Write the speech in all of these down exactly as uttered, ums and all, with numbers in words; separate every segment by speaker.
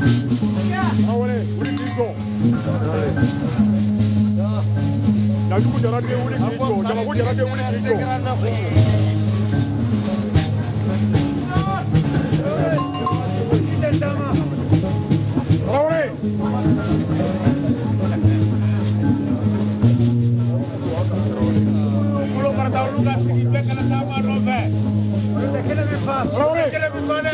Speaker 1: Ahora, uri kiko. Na tuku jara de uri kiko, jama ko jara de uri kiko. Ahora. Pulo para dar lugar si te kana sama robe. Te kele me fa. Ahora kele me fa.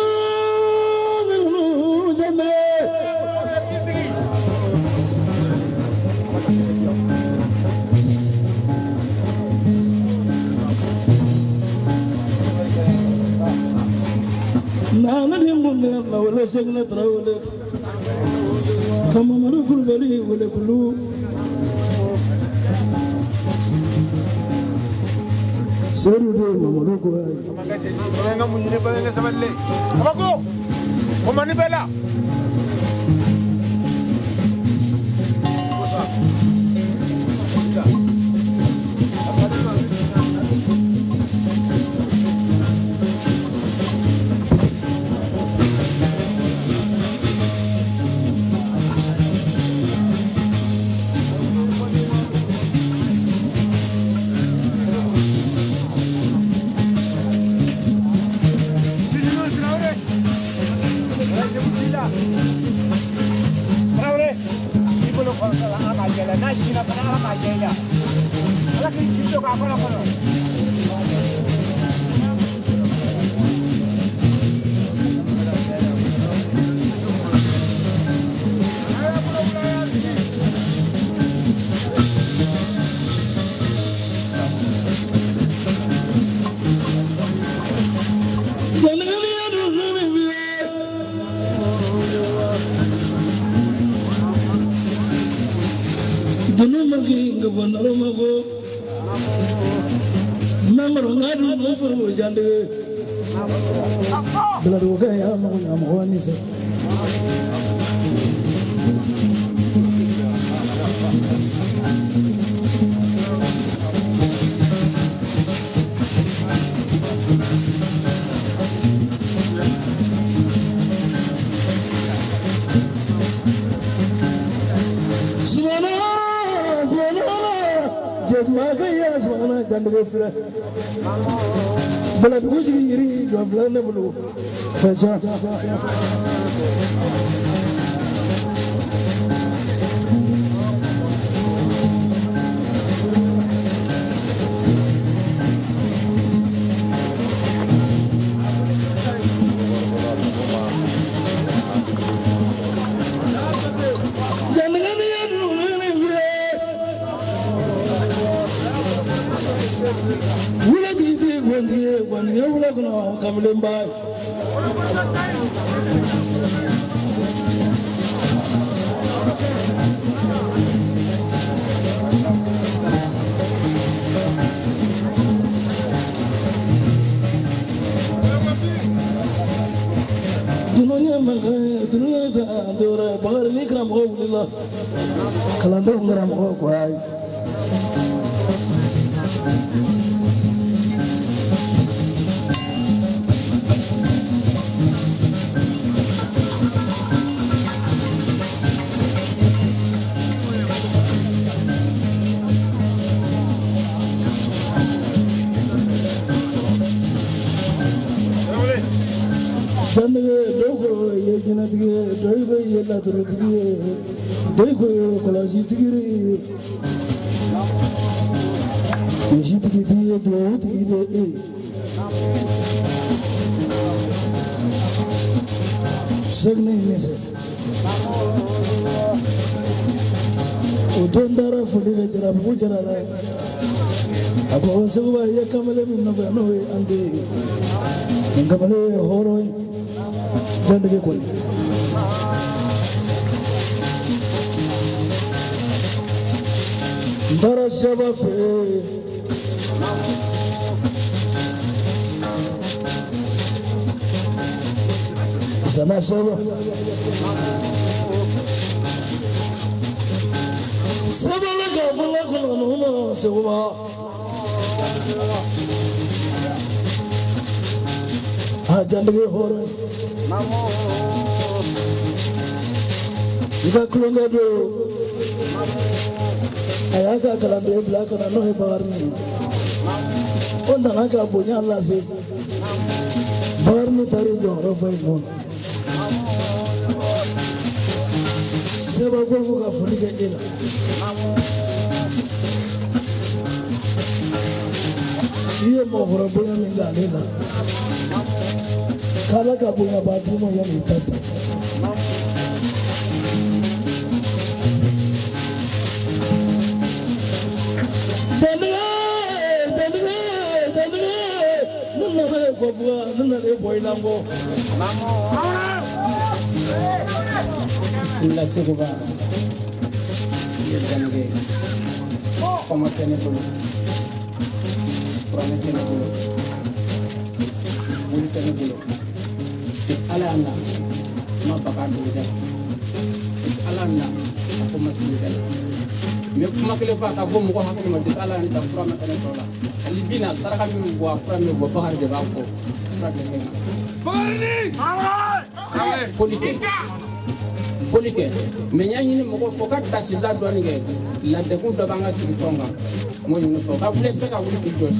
Speaker 2: Nana dimbunde la wala segna trawle kama marukul bali wala kullu seru de mamuruko ay
Speaker 1: nga munne ba nga samalle amako o mani bela
Speaker 2: jande bla do ga ya ma ya ma wani sa subhanallah subhanallah jema ga ya subhanallah jande fira بلد وجري يريد وفلان بلو فجاء when you look now, come by. Dunia makai, dunia itu dora, bagar ni keram kau bolehlah, kalau dong keram kau kuai. Jangan dogo ye jina tige doigo ye la turu tige doigo ye kolasi tige ye shi tige tige do tige e segne nese udondara fuliga jara bujara la abo sewa ye kamale min no no ande kamale horoi Jangan dia kuat. Bara siapa fe? Sana siapa? Siapa lagi? Apa lagi? Nama siapa? Ah, jangan dia horor. ika kulonga do ayaka kalande black na no he barni onda naka bonya Allah se barni tari jo rafai non seba go ga fulike ila iye mo hora bonya minga lela kala ka bonya ba tumo ya mitata
Speaker 3: Bismillah seguba yedange como tiene bulu promete ne bulu bulu tiene bulu ala anda ma baka do ja ala anda ko masli dal me kuma kele fa ka bomu ko hakko ma dit ala anda promete ne tola ali bina saraka mi bo afra mi bo bahar de ba ko
Speaker 1: Barney!
Speaker 3: Politique. Politique. Mais il y a une fois que tu as la douane, la découverte de Banga Sikonga. Moi, je ne sais pas. Vous voulez faire un peu de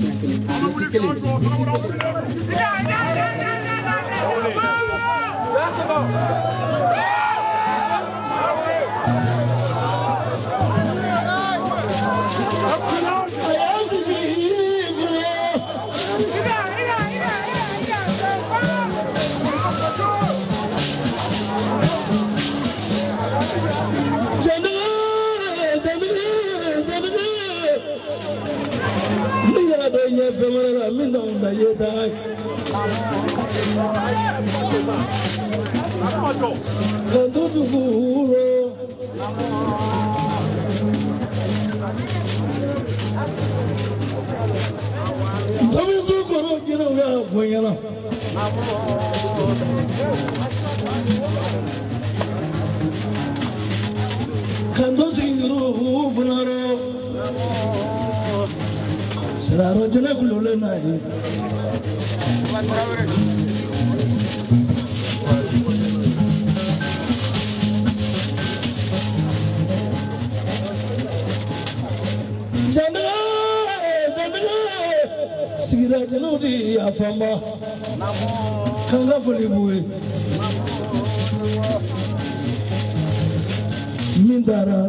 Speaker 2: Femara minna na yeda kandu buguro Tomi zukoro jina wa fonyala kandu singiru funaro Seraro jene kulule nahi. Jana, jana, sigira jeno di afamba, kanga fuli bui, mindara,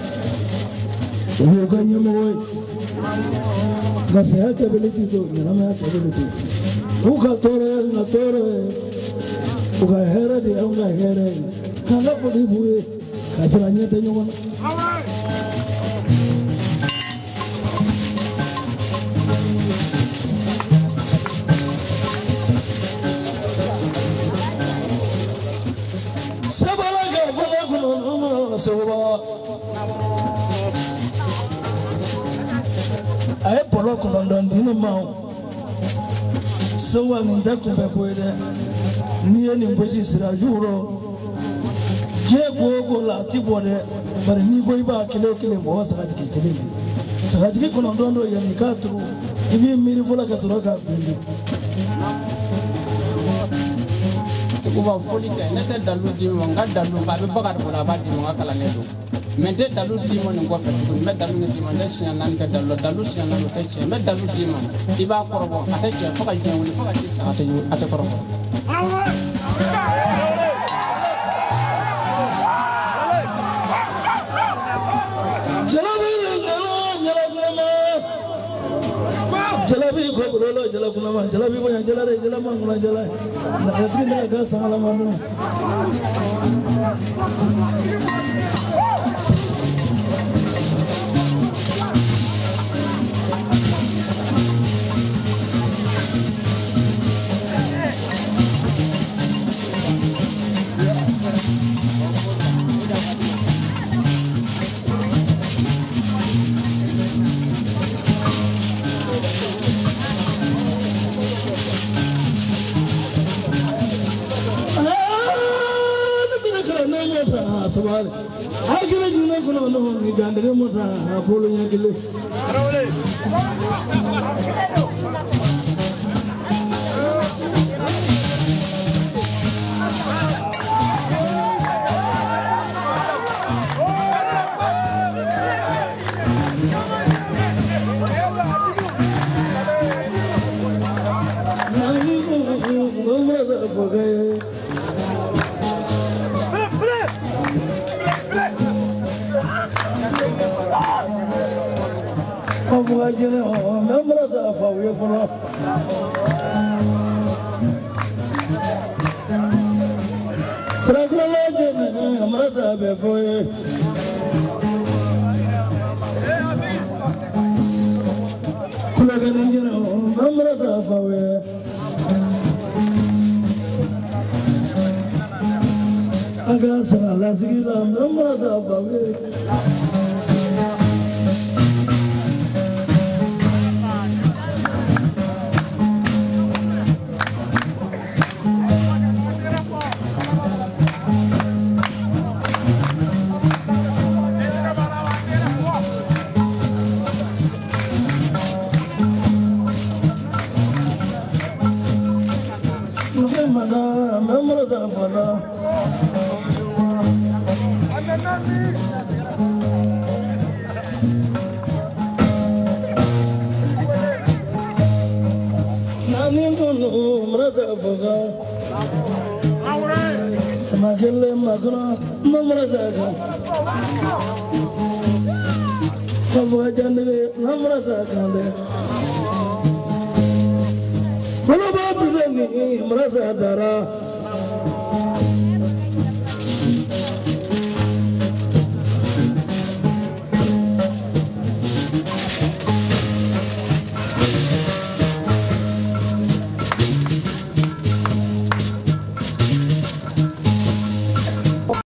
Speaker 2: woga nyemoy. Gasaya ability to Yanama ability. Uka Tore, Natore, Uka Hera, the Unga Hera, Kanapo Bue, Casalanya Tenuan. Sabalaga, Valaguno, Sova. I polo ko London dino mau so wa nda ko fa ko de ni ni mbosi sira juro je ko ko la ti bode bar ni ko iba kilo kilo mo sa ka ti kilo sa ka ti ko London do ya ni ka tru ibi miri fola ka tru ka bindi
Speaker 3: ko ba foli ka ne te dalu di mo nga dalu ba be bagar ko la ba di mo kala ne do Mete dalu dimon ngo fatu me dalu ne dimon da shian nan ka dalu dalu shian nan ka che me dalu dimon iba korbo ata che faka je woni faka che sa ata yu ata korbo
Speaker 2: Jalabi jalabi ko bolo jalabi kuna ma jalabi ko jalare jalama kuna jalai na asri na ga sala mandu Sabal, I can do not know the Gandamota, following a Sabagina, members of our follow. Struggle legend, Amrasa before you. Kulaganino, members of our Agasa, Lasgila, members of our Samakele maguna namra saka Kabwa jandele namra saka de Bolo babu ni namra sadara